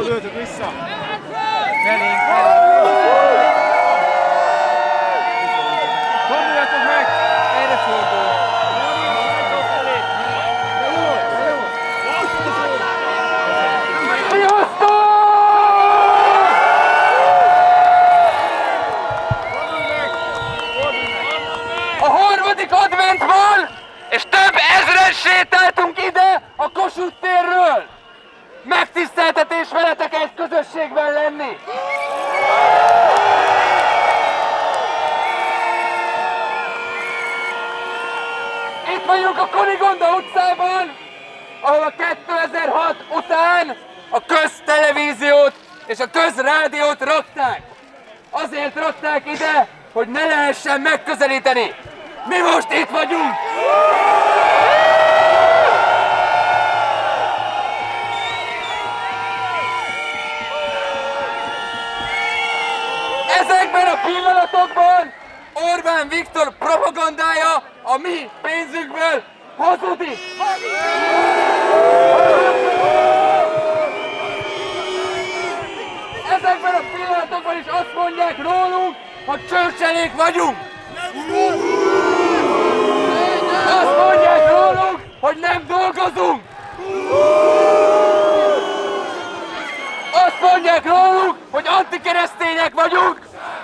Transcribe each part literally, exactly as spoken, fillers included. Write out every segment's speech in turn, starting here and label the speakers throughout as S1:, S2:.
S1: Forduljatok vissza!
S2: Felénk, felénk! Forduljatok meg! Erre fordul!
S3: A harmadik adventban, és több ezren sétáltunk ide a Kossuth térről. Megtiszteltetés veletek egy közösségben lenni. Itt vagyunk a Kunigonda utcában, ahol a kétezer-hat után a köztelevíziót és a közrádiót rakták. Azért rakták ide, hogy ne lehessen megközelíteni. Mi most itt vagyunk! Ezekben a pillanatokban Orbán Viktor propagandája a mi pénzünkből hazudik! Ezekben a pillanatokban is azt mondják rólunk, hogy csőrcselék vagyunk! Azt mondják rólunk, hogy nem dolgozunk! Azt mondják rólunk, hogy antikeresztények vagyunk!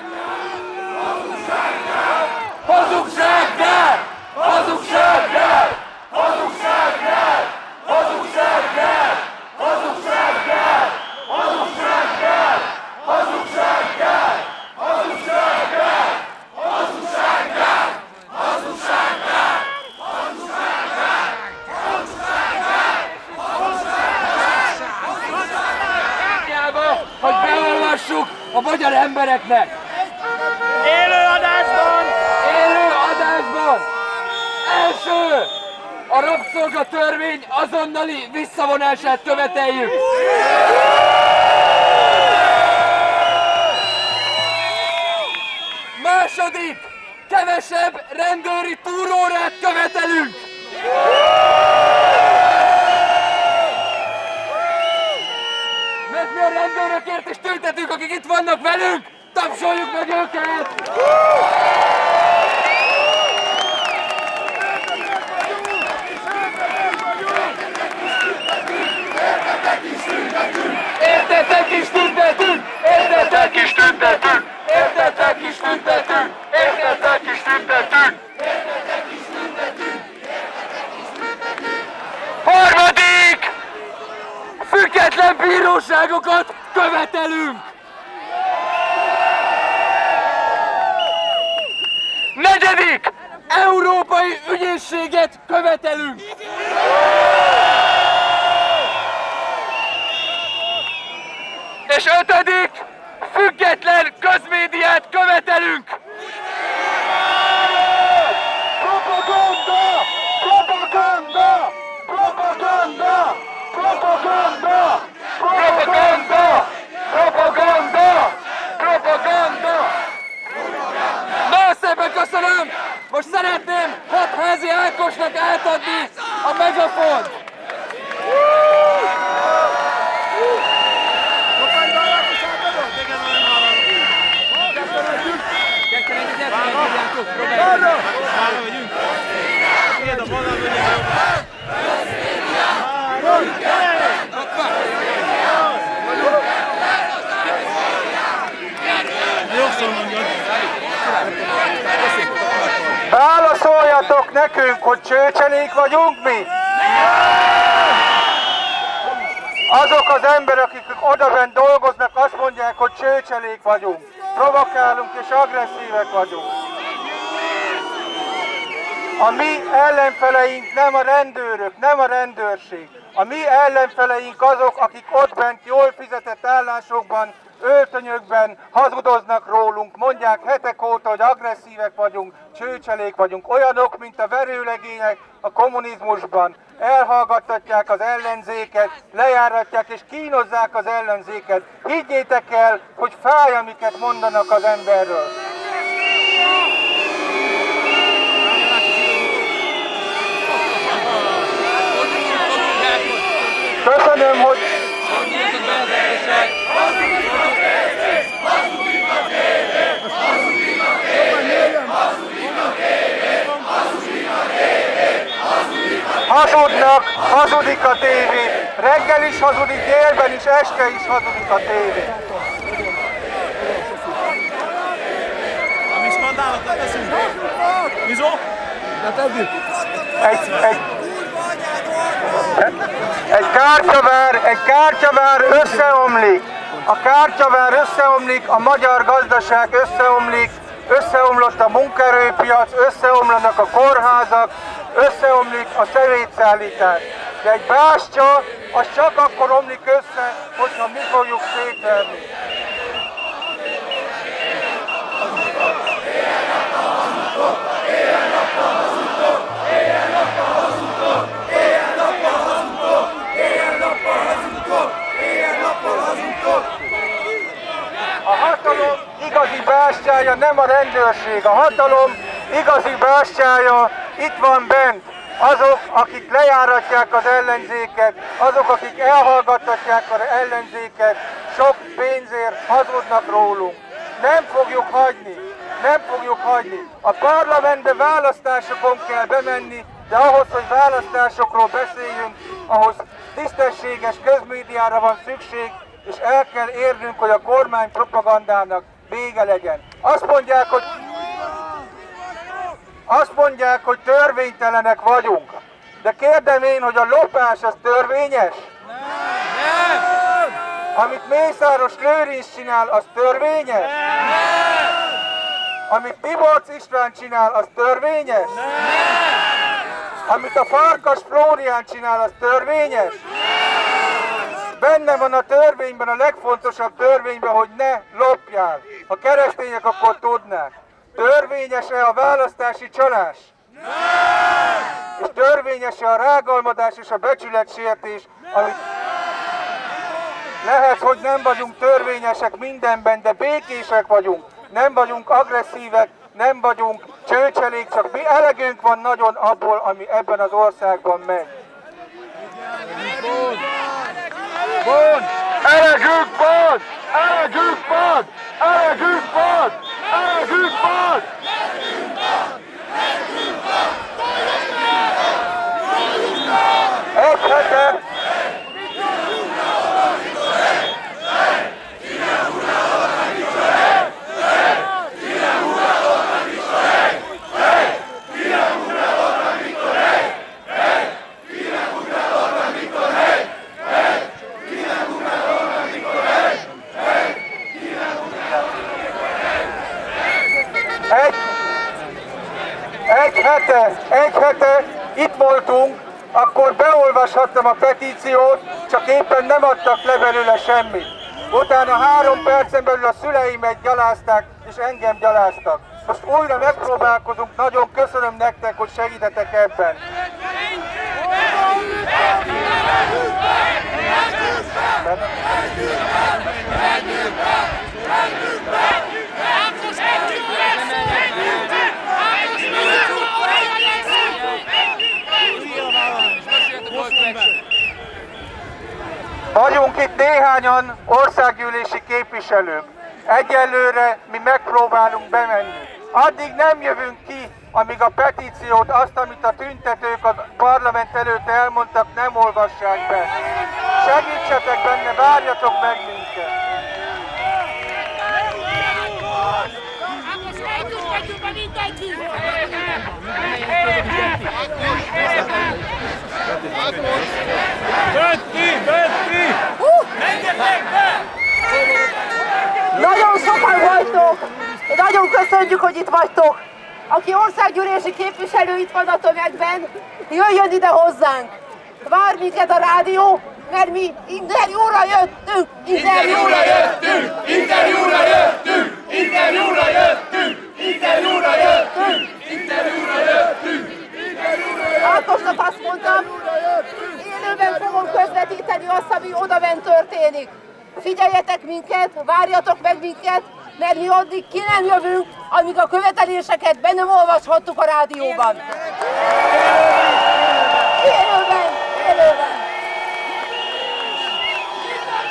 S3: Hazugsággál! Hazugsággál! Hazugsággál! Hazugsággál! Hazugsággál! Hazugsággál! Hazugsággál! Hazugsággál! Hazugsággál! Hazugsággál! Hazugsággál! Hogy beolvassuk a magyar embereknek!
S1: Élőadásban!
S3: Élőadásban! Első! A rabszolgatörvény azonnali visszavonását követeljük! Második! Kevesebb rendőri túrórát követelünk! Mert mi a rendőrökért is tüntetünk, akik itt vannak velünk! Tapsoljuk meg őket! Értetek is tüntetünk! Értetek is tüntetünk! Értetek is tüntetünk! Értetek is tüntetünk! Harmadik! Független bíróságokat követelünk! Negyedik! Európai ügyészséget követelünk! És ötödik! Független közmédiát követelünk! Propaganda! Propaganda! Propaganda! Propaganda! Propaganda! Propaganda! Propaganda! Nagyon szépen köszönöm! Most szeretném Hatházi Ákosnak átadni a megafont!
S1: Válaszoljatok nekünk, hogy csőcselék vagyunk mi? Azok az emberek, akik odabent dolgoznak, azt mondják, hogy csőcselék vagyunk. Provokálunk és agresszívek vagyunk. A mi ellenfeleink nem a rendőrök, nem a rendőrség. A mi ellenfeleink azok, akik ott bent jól fizetett állásokban, öltönyökben hazudoznak rólunk, mondják hetek óta, hogy agresszívek vagyunk, csőcselék vagyunk, olyanok, mint a verőlegények a kommunizmusban. Elhallgattatják az ellenzéket, lejáratják és kínozzák az ellenzéket. Higgyétek el, hogy fáj, amiket mondanak az emberről. Köszönöm, hogy Hazudnak, hazudik a tévé. Reggel is hazudik, délben is, este is hazudik a tévé.
S3: Mi skandálokat teszünk? Mizó?
S1: Egy, egy, egy kártyavár, egy kártyavár összeomlik. A kártyavár összeomlik, a magyar gazdaság összeomlik, összeomlott a munkaerőpiac, összeomlanak a kórházak, összeomlik a szemétszállítás. De egy bástya, az csak akkor omlik össze, hogyha mi fogjuk szétverni. A hatalom igazi bástyája nem a rendőrség, a hatalom igazi bástyája itt van bent. Azok, akik lejáratják az ellenzéket, azok, akik elhallgattatják az ellenzéket, sok pénzért hazudnak rólunk. Nem fogjuk hagyni, nem fogjuk hagyni. A parlamentbe választásokon kell bemenni, de ahhoz, hogy választásokról beszéljünk, ahhoz tisztességes közmédiára van szükség, és el kell érnünk, hogy a kormány propagandának vége legyen. Azt mondják, hogy Azt mondják, hogy törvénytelenek vagyunk. De kérdem én, hogy a lopás az törvényes? Nem! Amit Mészáros Lőrinc csinál, az törvényes? Nem! Amit Tiborcs István csinál, az törvényes? Nem! Amit a Farkas Flórián csinál, az törvényes? Nem! Benne van a törvényben, a legfontosabb törvényben, hogy ne lopjál. Ha keresztények, akkor tudnák. Törvényes-e a választási csalás? Nem! És törvényes-e a rágalmadás és a becsületsértés, amit lehet, hogy nem vagyunk törvényesek mindenben, de békések vagyunk. Nem vagyunk agresszívek, nem vagyunk csőcselék, csak mi elegünk van nagyon abból, ami ebben az országban megy. Elegünk van! Elegünk van! Elegünk van! Elegünk van! Egy hete! Egy hete, egy hete itt voltunk, akkor beolvashattam a petíciót, csak éppen nem adtak le belőle semmit. Utána három percen belül a szüleimet gyalázták, és engem gyaláztak. Most újra megpróbálkozunk, nagyon köszönöm nektek, hogy segítetek ebben. Vagyunk itt néhányan országgyűlési képviselők. Egyelőre mi megpróbálunk bemenni. Addig nem jövünk ki, amíg a petíciót, azt, amit a tüntetők a parlament előtt elmondtak, nem olvassák be. Segítsetek benne, várjatok meg minket!
S3: Betty! Betty! Menjetek be!
S4: Nagyon sokan vagytok! Nagyon köszönjük, hogy itt vagytok! Aki országgyűlési képviselő itt van a tömegben, jöjjön ide hozzánk! Vár minket a rádió, mert mi interjúra jöttünk!
S3: Interjúra jöttünk! Interjúra jöttünk! Interjúra jöttünk! Interjúra jöttünk! Interjúra jöttünk!
S4: Ákosnak azt mondtam, élőben fogom közvetíteni azt, ami odabent történik. Figyeljetek minket, várjatok meg minket, mert mi addig ki nem jövünk, amíg a követeléseket be nem olvashattuk a rádióban. Élőben, élőben.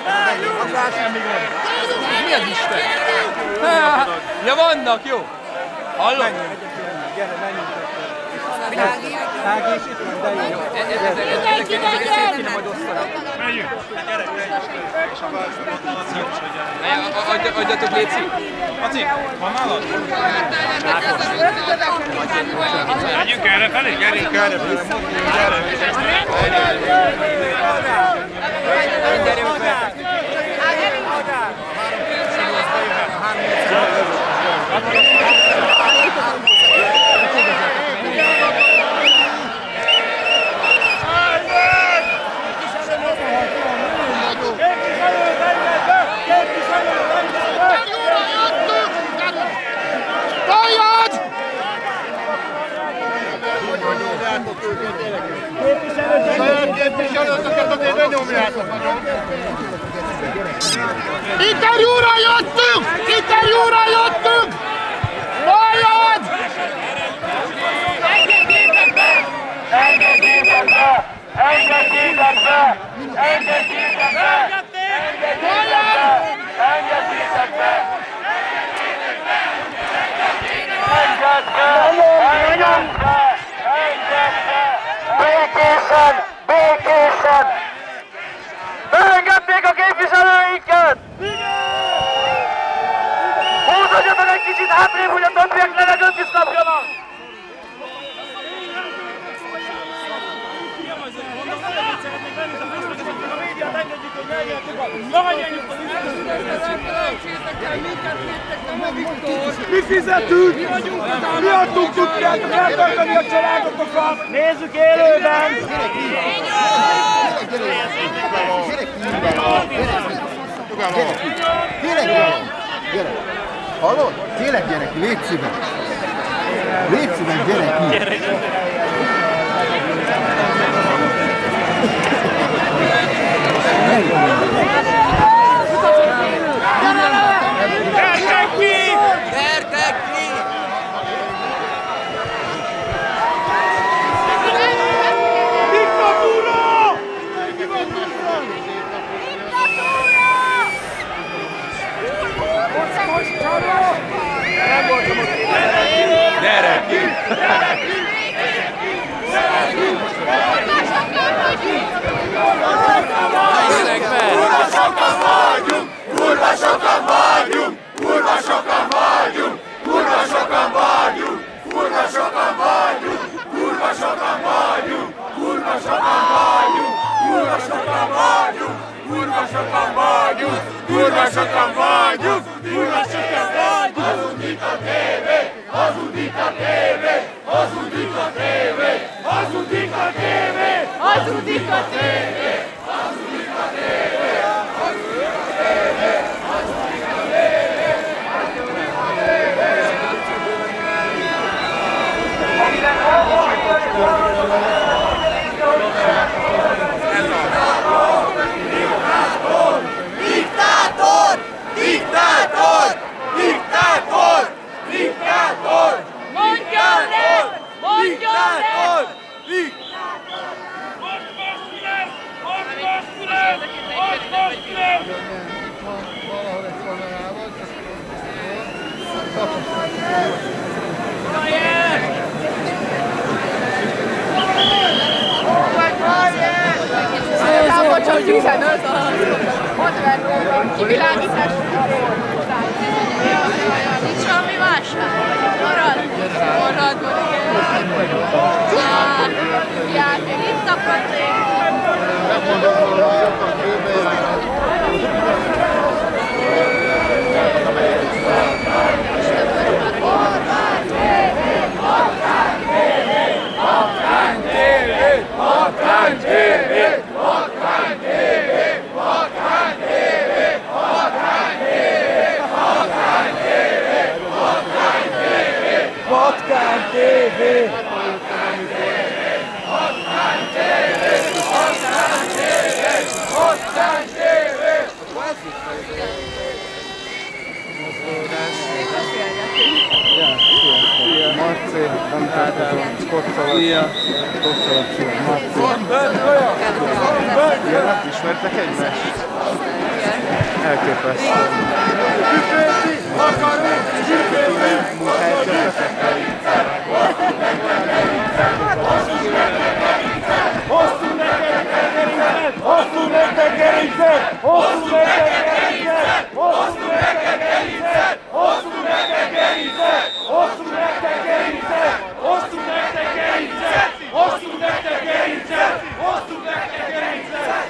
S2: Mi az Isten? Ja, vannak, jó. Hallod?
S1: Gyere, menjünk. Ági is itt van, de jó.
S2: Ezeket szét kéne majd osztanak.
S5: Menjünk!
S2: Adjatok Léci.
S5: Laci, van nálad? Menjünk erre felé? Gyerünk erre felé.
S2: Gyerünk fel.
S3: Képviselőtöket azért ne nyomjátok nagyon! Interjúra jöttünk! Interjúra jöttünk! Hallod! Engedjétek be! Engedjétek be! Engedjétek be! Engedjétek be! Hallod! Engedjétek be! Engedd be! Engedd be! Békésen! Békésen! Beengedték a képviselőinket! Húzódjatok egy kicsit hátrébb, hogy a többiek levegőt is kapjanak!
S1: Mi fizetünk! Mi adtunk tudjátok eltartani a családotokat! Nézzük élőben!
S6: Gyerek, gyerek! Gyerek! Hallod? Gyerek, gyerek, légy szíves! Légy szíves, gyerek!
S2: Gyere ki!
S3: Kurva sokan vagyunk! Kurva sokan vagyunk! Kurva sokan vagyunk! Kurva sokan vagyunk! Kurva sokan vagyunk! Kurva sokan vagyunk! Kurva sokan vagyunk! Kurva sokan vagyunk! Kurva sokan vagyunk! Kurva sokan vagyunk! Kurva sokan vagyunk! Hazudik a tévé! Hazudik a tévé! Hazudik a tévé! Hazudik a tévé! Hazudik a tévé! Hazudik a tévé! Hazudik a tévé! Hazudik a tévé! Diktátor! Diktátor! Diktátor! Diktátor! Mondjon le! Mondjon le!
S4: Igazából csak tizenöt a hatvan kivilágítás.
S7: Nincs valami válság? Marad? Marad, igen. Itt akarték.
S6: Marci, nem tartozom, kocsolat, kocsolat, Marci. Ismertek egymást?
S2: Elképesztő.
S3: Hosszú nektek gerincet! Hosszú nektek gerincet! Hosszú nektek gerincet! Hosszú nektek gerincet! Hosszú nektek gerincet! Hosszú nektek gerincet! Hosszú nektek gerincet! Hosszú nektek gerincet! Hosszú nektek gerincet!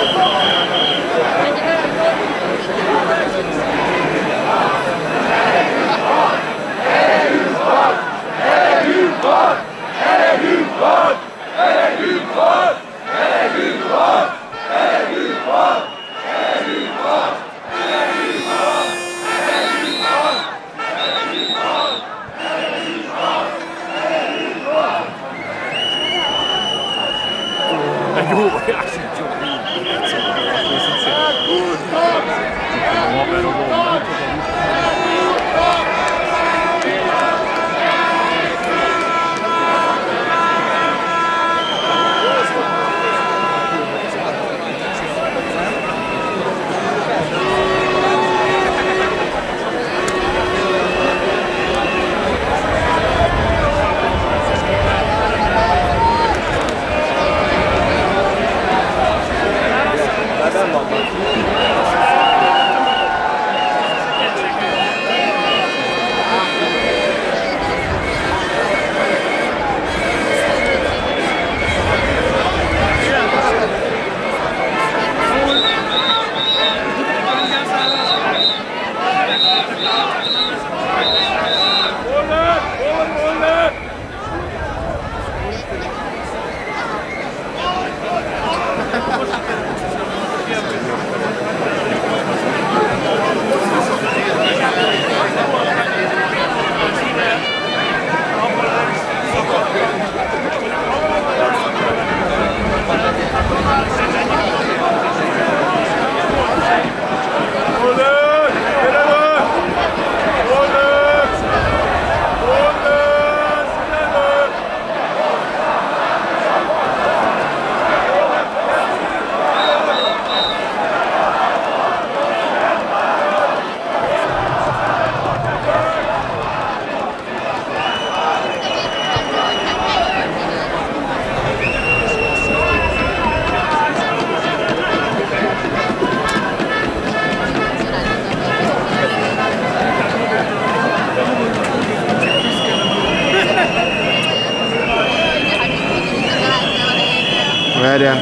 S8: Várjál.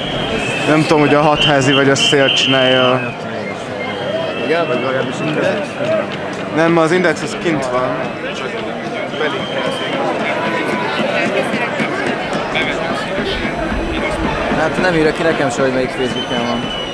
S8: Nem tudom, hogy a hatházi vagy a szél csinálja.
S6: Igen, vagy legalábbis index?
S8: Nem, az index az kint van.
S6: Hát nem írja ki nekem se, hogy melyik Facebookon van.